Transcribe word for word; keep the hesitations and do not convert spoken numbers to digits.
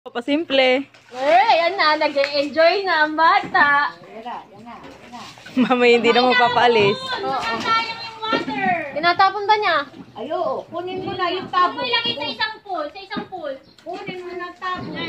Pasimple. Eh, yan na. Nag-enjoy na ang bata. Yan na, yan na, yan na. Mamaya hindi na magpapaalis. Nakasayang yung water. Tinatapon ba niya? Ayo, kunin mo na yung tabo. Ilagay sa isang pool. Sa isang pool. Kunin mo na tabo.